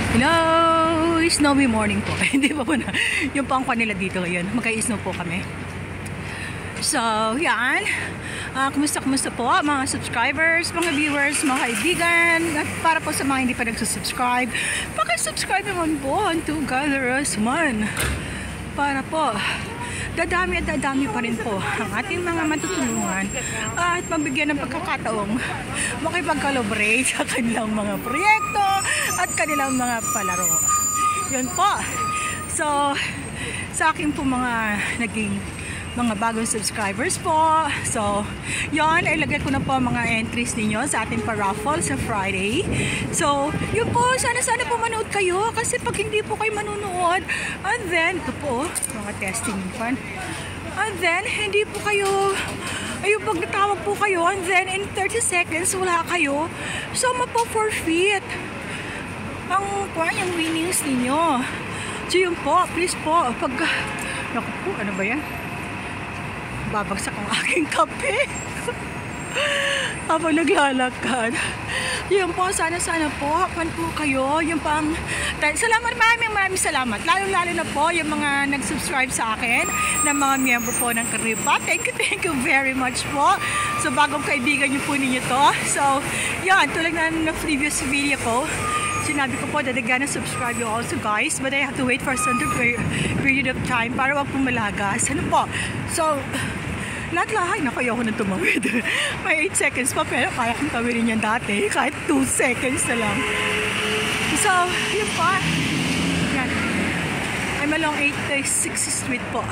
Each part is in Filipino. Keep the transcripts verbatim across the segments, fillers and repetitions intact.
Hello! Snowy morning po. Hindi pa po na. Yung pangkwa nila dito ngayon. Magka-snow po kami. So, yan. Uh, kumusta, kumusta po mga subscribers, mga viewers, mga kaibigan. At para po sa mga hindi pa nagsusubscribe, pakisubscribe naman po to gather us man. Para po, dadami at dadami pa rin po ang ating mga matutulungan at mabigyan ng pagkakataong makipag-collaborate sa kanilang mga proyekto at kanilang mga palaro. Yun po. So, sa akin po mga naging mga bagong subscribers po. So, yon, ilagay ko na po mga entries ninyo sa ating pa-raffle sa Friday. So, yun po, sana-sana po manood kayo kasi pag hindi po kayo manunood, and then, ito po, mga testing fan. And then, hindi po kayo, ayun, pag natawag po kayo, and then, in thirty seconds, wala kayo. So, mapo-forfeit ang kwan, yung winnings ninyo. So, yun po, please po, pag, naku po, ano ba yan? Babagsak ang aking kape habang naglalakad. Yun po, sana-sana po hapan po kayo. Yung pang salamat, maraming maraming salamat, lalo-lalo na po yung mga nag-subscribe sa akin na mga miyembro po ng Karipa. Thank you, thank you very much po. So, bagong kaibigan nyo po ninyo to. So, yan, tulad na ng previous video ko, sinabi ko po that I gotta subscribe you also guys, but I have to wait for some period of time para wag pumalagas. Ano po? So, lahat-lahat na kaya ko nang tumawid. May eight seconds pa, pero kaya kong tawidin yan dati. Kahit two seconds na lang. So, yun po. Yan. I'm along eighty-sixth Street po.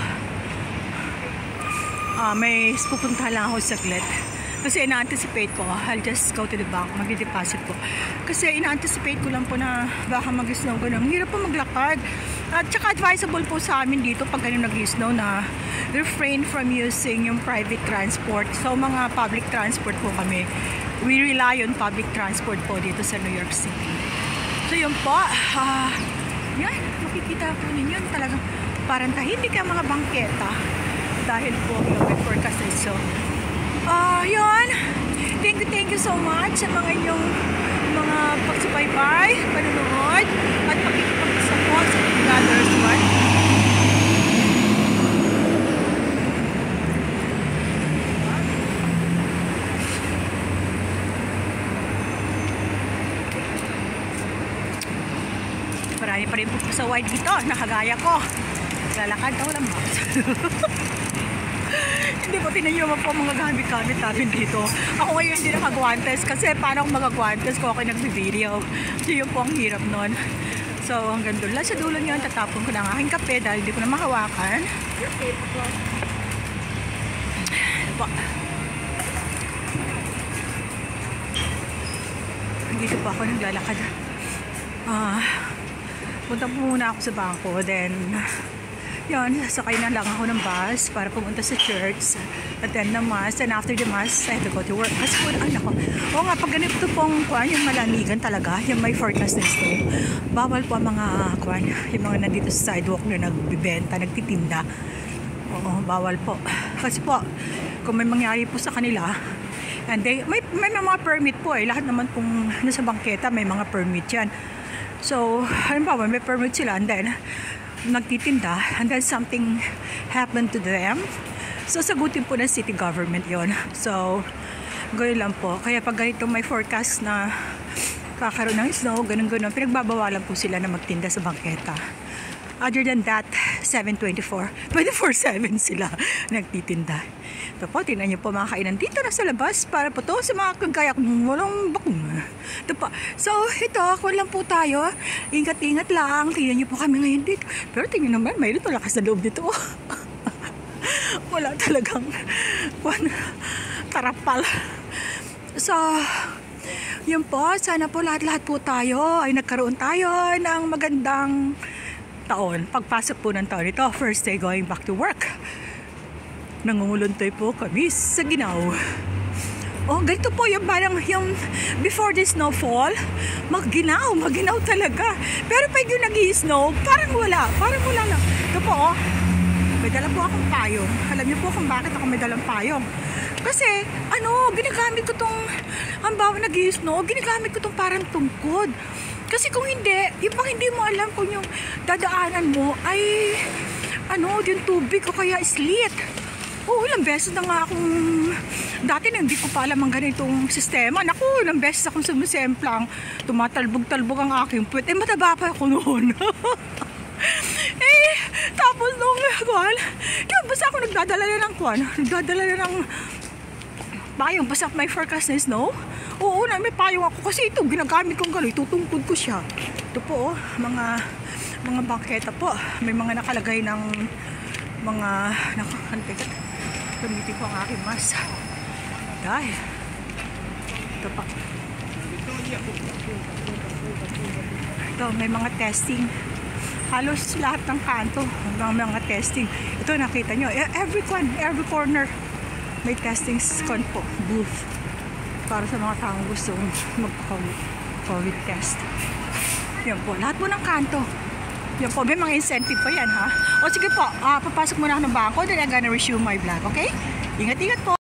Uh, may pupunta lang ako saglit. Kasi ina-anticipate ko, I'll just go to the bank, mag-deposit ko. Kasi ina-anticipate ko lang po na baka mag-snow ko na. Hirap po maglakad. At saka advisable po sa amin dito pag ganun nag-snow na refrain from using yung private transport. So mga public transport po kami. We rely on public transport po dito sa New York City. So yun po, uh, yan, makikita po ninyo talagang parang tahimik ang mga bangketa. Dahil po yung forecast ay so. Ah, uh, yun. Thank you, thank you so much sa mga inyong mga pagsubaybay, panunood, at pakikipag-support sa Brothers One. Marami pa rin po sa wide dito, nakagaya ko. Lalakad daw lang ba? Hindi po, tinan nyo naman po mga gamit-gamit natin dito. Ako ngayon hindi nakagwantes kasi paano kung magagwantes ko ako nag-video. So yun po ang hirap nun. So hanggang doon lang sa dulo nyo, tatapon ko ng aking kape dahil hindi ko na mahawakan. Po. Dito po ako naglalakad. Ah, punta po muna ako sa bangko, then yun, sakay na lang ako ng bus para pumunta sa church, attend ng mass, and after the mass, I have to go to work. Kasi po, ay nako, o nga, pag ganito pong kwan, yung malamigan talaga, yung may forecast na snow, bawal po ang mga kwan, yung mga nandito sa sidewalk na nagbibenta, nagtitinda. Oo, bawal po. Kasi po, kung may mangyari po sa kanila, and they, may, may mga permit po eh, lahat naman pong nasa bangketa, may mga permit yan. So, halimbawa, may permit sila, and then, nagtitinda, and then something happened to them. So, sagutin po ng city government yon. So, gano'n lang po. Kaya pag ganito may forecast na kakaroon ng snow, ganun-ganun, pinagbabawalan po sila na magtinda sa bangketa. Other than that, seven twenty-four, twenty-four seven sila nagtitinda. Ito po, tingnan niyo po mga kainan dito na sa labas para po to sa mga kagaya kung walang bakong. Ito po. So, ito, ako lang po tayo. Ingat-ingat lang. Tingnan niyo po kami ngayon dito. Pero tingnan naman, mayroon to lakas na loob dito. Wala talagang tarapal. So, yun po, sana po lahat-lahat po tayo ay nagkaroon tayo ng magandang taon. Pagpasok po ng taon ito, first day going back to work. Nangunguluntoy po kami sa ginaw. Oh, ganito po yung parang yung before the snowfall, magginaw, magginaw talaga. Pero pag yung nag-i-snow, parang wala, parang wala lang. Ito po, oh, may dala po akong payong. Alam niyo po kung bakit ako may dalang payong. Kasi, ano, ginagamit ko tong, ang bawa nag-i-snow, ginagamit ko tong parang tungkod. Kasi kung hindi, yung pang hindi mo alam kung yung dadaanan mo ay ano, yung tubig o kaya slit. Oo, ilang beses na nga akong, dati na hindi ko pa alam ang ganitong sistema. Naku, ilang beses akong sumisemplang, tumatalbog-talbog ang aking puwet. Eh, mataba pa ako noon. Eh, tapos nung, kuhan, yun, basta ako nagdadala na ng kuhan, nagdadala na ng payong, basta may forecast na snow. Oo, na may payong ako, kasi ito, ginagamit kong gano'n, itutungkod ko siya. Ito po, oh, mga, mga bangketa po, may mga nakalagay ng, mga, nakakantigat. Gamitin ko ang aking mask. Dahil ito pa. Ito, may mga testing. Halos lahat ng kanto may mga testing. Ito, nakita nyo, every one, every corner may testing con po, booth para sa mga taong gustong mag-COVID test. Yan po, lahat po ng kanto. Yan po, may mga incentive pa yan, ha? O sige po, uh, papasok muna ako ng bangko, then I'm gonna resume my vlog, okay? Ingat-ingat po!